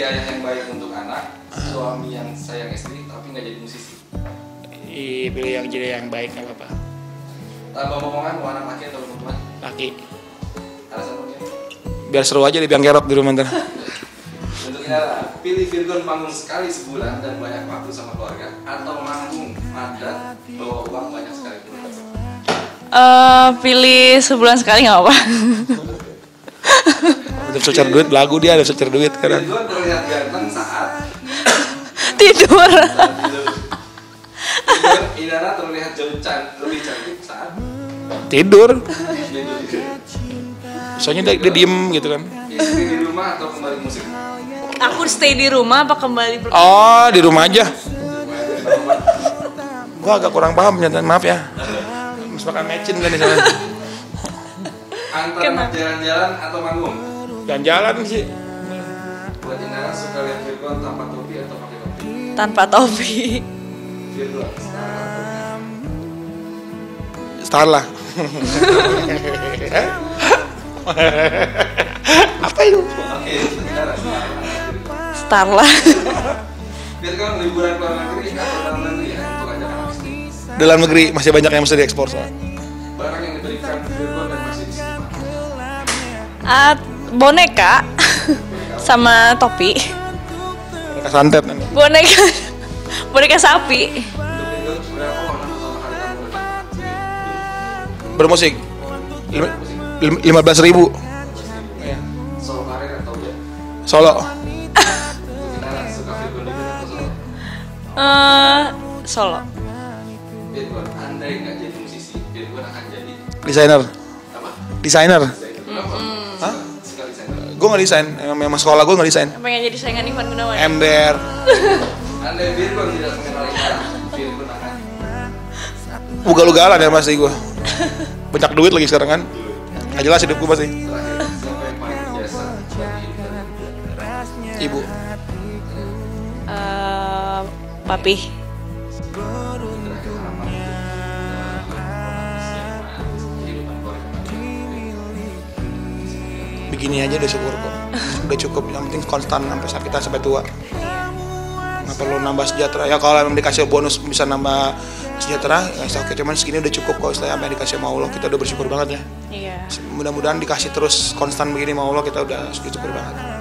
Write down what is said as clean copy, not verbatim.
ayah yang baik untuk anak, suami yang sayang istri tapi nggak jadi musisi. Pilih yang jadi yang baik, nggak apa-apa. Tambah omongan mau anak laki atau perempuan? Laki. Alasan mungkin? Biar seru aja dibilang kerok di rumah ntar. Untuk Inara, pilih Virgon manggung sekali sebulan dan banyak waktu sama keluarga, atau manggung padat bawa uang banyak sekali keluarga? Pilih sebulan sekali nggak apa-apa. Udah secer duit, belagu dia ada secer duit kan. Virgon terlihat ganteng saat Tidur. tidur. Inara terlihat lebih cantik saat Tidur. tidur. Soalnya dia diem gitu kan. Istri di rumah atau kembali musik? Aku stay di rumah apa kembali Oh, di rumah aja. Gua agak kurang paham ternyata, maaf ya. Mas makan mecin kan di sana. Antara jalan-jalan atau manggung? Jalan-jalan sih. Buat Inara suka lihat Virgon tanpa topi atau pakai topi? tanpa topi? Virgon. Star lah. Apa itu? Oke, Inara. Star lah. Virgon liburan ke luar negeri atau dalam negeri ya untuk ajak anak istri? Dalam negeri masih banyak yang mesti diekspor soalnya. Barang yang diberikan Virgon dan masih disimpan. Boneka sama topi. Mereka santet kan. Boneka sapi. Untuk Virgon berapa warna pertama kali kamu bermusik? Bermusik 15.000. Solo karir atau ya? Solo. Inara suka Virgon di atau solo? Solo. Virgon, andai nggak jadi musisi, Virgon akan jadi Desainer. apa? Desainer. Kenapa? Hah? Suka desainer. Gue nggak desain. Memang sekolah gue nggak desain. Pengen jadi saingan Ivan Gunawan. Ember. Andai Virgon tidak mengenal Inara, Virgon akan Ugal-ugalan ya pasti gue. Banyak duit lagi sekarang kan. Nggak jelas hidup gue pasti. terakhir siapa yang paling berjasa bagi Inara? Ibu. Papi. Terakhir harapan kehidupan keluarga. Begini aja udah syukur kok. Udah cukup. Yang penting konstan sampai saat kita sampai tua. Nggak perlu nambah sejahtera. Ya kalau memang dikasih bonus bisa nambah sejahtera, ya oke. Cuman segini udah cukup kok. Setelah apa yang dikasih sama Allah, kita udah bersyukur banget ya. Iya. Mudah-mudahan dikasih terus konstan begini sama Allah, kita udah syukur banget.